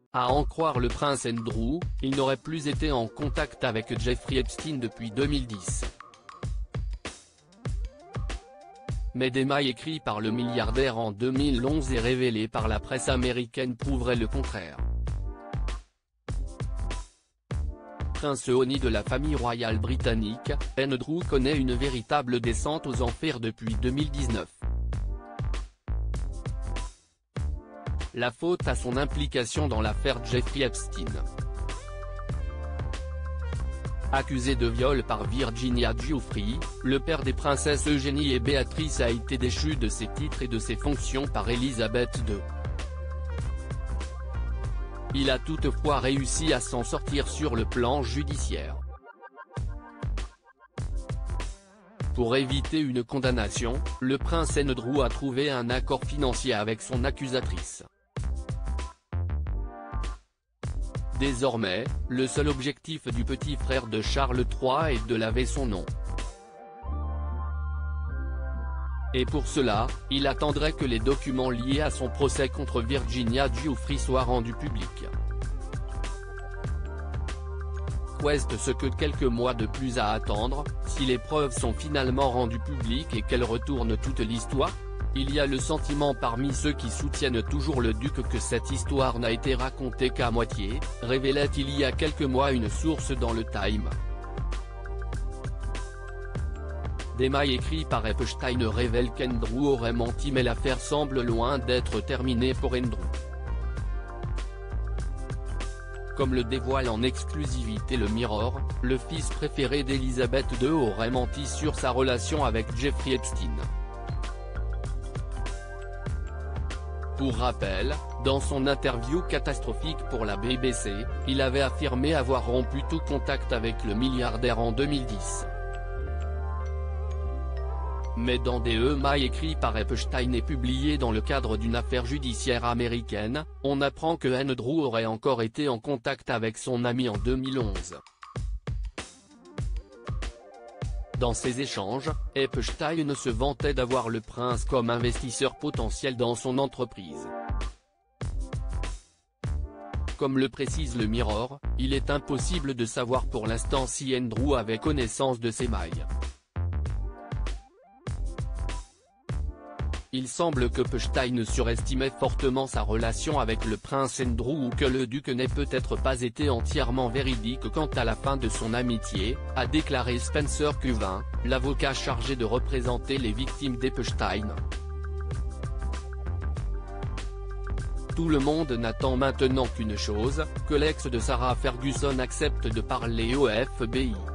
À en croire le prince Andrew, il n'aurait plus été en contact avec Jeffrey Epstein depuis 2010. Mais des mails écrits par le milliardaire en 2011 et révélés par la presse américaine prouveraient le contraire. Prince honni de la famille royale britannique, Andrew connaît une véritable descente aux enfers depuis 2019. La faute à son implication dans l'affaire Jeffrey Epstein. Accusé de viol par Virginia Giuffre, le père des princesses Eugénie et Béatrice a été déchu de ses titres et de ses fonctions par Elisabeth II. Il a toutefois réussi à s'en sortir sur le plan judiciaire. Pour éviter une condamnation, le prince Andrew a trouvé un accord financier avec son accusatrice. Désormais, le seul objectif du petit frère de Charles III est de laver son nom. Et pour cela, il attendrait que les documents liés à son procès contre Virginia Giuffre soient rendus publics. Reste ce que quelques mois de plus à attendre, si les preuves sont finalement rendues publiques et qu'elles retournent toute l'histoire. Il y a le sentiment parmi ceux qui soutiennent toujours le duc que cette histoire n'a été racontée qu'à moitié, révélait il y a quelques mois une source dans le Time. Des mails écrits par Epstein révèlent qu'Andrew aurait menti mais l'affaire semble loin d'être terminée pour Andrew. Comme le dévoile en exclusivité le Mirror, le fils préféré d'Elisabeth II aurait menti sur sa relation avec Jeffrey Epstein. Pour rappel, dans son interview catastrophique pour la BBC, il avait affirmé avoir rompu tout contact avec le milliardaire en 2010. Mais dans des mails écrits par Epstein et publiés dans le cadre d'une affaire judiciaire américaine, on apprend que Andrew aurait encore été en contact avec son ami en 2011. Dans ces échanges, Epstein se vantait d'avoir le prince comme investisseur potentiel dans son entreprise. Comme le précise le Mirror, il est impossible de savoir pour l'instant si Andrew avait connaissance de ces mails. Il semble que Epstein surestimait fortement sa relation avec le prince Andrew ou que le duc n'ait peut-être pas été entièrement véridique quant à la fin de son amitié, a déclaré Spencer Cuvin, l'avocat chargé de représenter les victimes d'Epstein. Tout le monde n'attend maintenant qu'une chose, que l'ex de Sarah Ferguson accepte de parler au FBI.